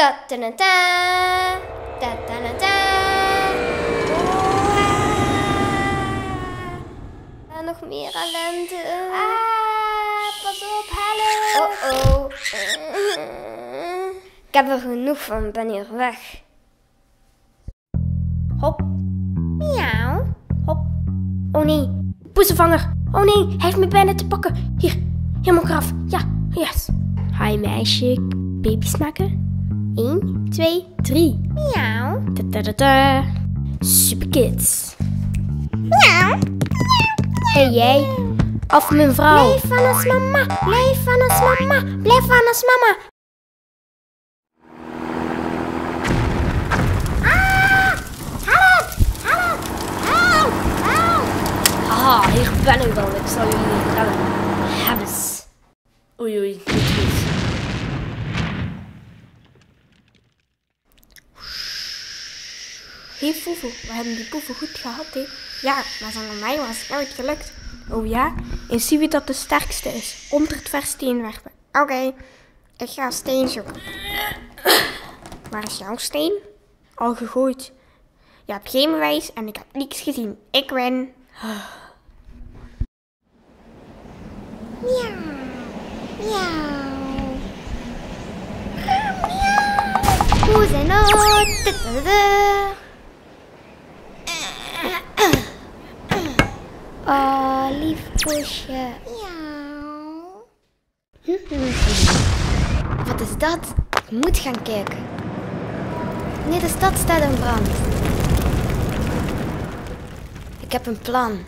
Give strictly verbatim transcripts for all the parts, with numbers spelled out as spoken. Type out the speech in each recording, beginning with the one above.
Ta ta ta ta ta ta ta ta. Ah, nog meer ellende. Ah, pas op, help. Oh oh. Ik heb er genoeg van, ben hier weg. Hop. Miauw. Hop. Oh nee, poesenvanger. Oh nee, hij heeft me bijna te pakken. Hier, helemaal eraf. Ja, yes. Hi meisje, baby's maken. één, twee, drie. Miauw. Ta ta ta ta. Super kids. Miauw. Hé hey, jij, af mijn vrouw. Blijf van ons mama, blijf van ons mama, blijf van ons mama. Ah, help, help, help, help. Haha, hier ben ik dan, ik zal jullie redden. Hebbes. Oei oei, niet goed. Hé hey, Foefo, we hebben die poeven goed gehad, hè? Ja, maar zonder mij was het nooit gelukt. Oh ja? En zie wie dat de sterkste is. Onder het versteen werpen. Oké, okay, ik ga een steen zoeken. Waar is jouw steen? Al gegooid. Je hebt geen bewijs en ik heb niks gezien. Ik win. Miauw. Miauw. Miauw. Hoe zijn het? Oh, lief poesje. Miauw. Wat is dat? Ik moet gaan kijken. Nee, de stad staat in brand. Ik heb een plan.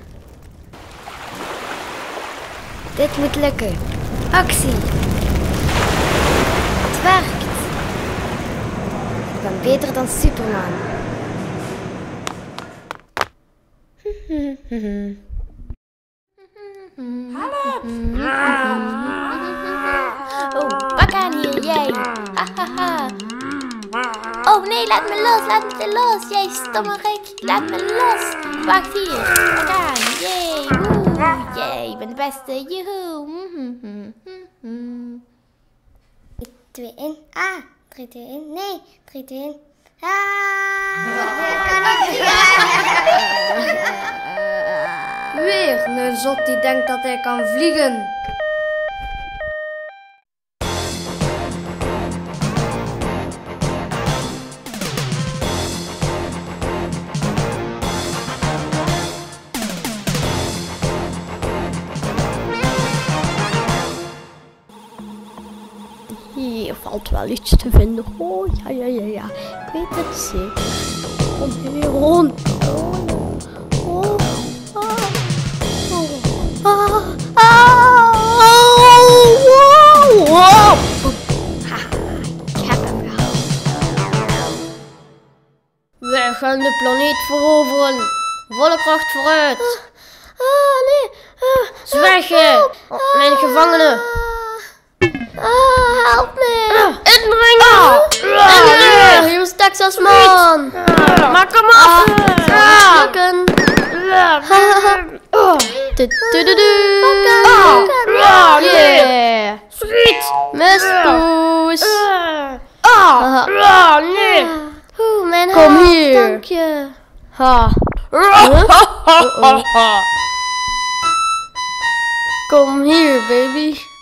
Dit moet lukken. Actie. Het werkt. Ik ben beter dan Superman. Hallo! Oh, pak aan hier, jij. Hahaha. Oh nee, laat me los, laat me los. Jij stommerik, laat me los. Wacht hier, pak aan. Jee, woe. Jee, ik ben de beste. Joehoe. drie, twee, één. Ah, drie, twee, één. Nee, drie, twee, één. Ah. Weer een zot die denkt dat hij kan vliegen. Hier valt wel iets te vinden. Oh, ja, ja, ja, ja. Ik weet het zeker. Kom hier rond. Oh, oh, oh, oh, oh, oh, oh. Haha, ik heb hem gehaald. Wij gaan de planeet veroveren. Volle kracht vooruit. Ah, nee. Zwijgen, mijn gevangenen. Ah, help me! Indringen! Indringen! Hier is Texas man! Maar kom af! Lukken! Nee! Schiet! Mispoes! Ah! Nee! Oeh, mijn Kom hand, hier. dank je. Ha! Kom hier, baby.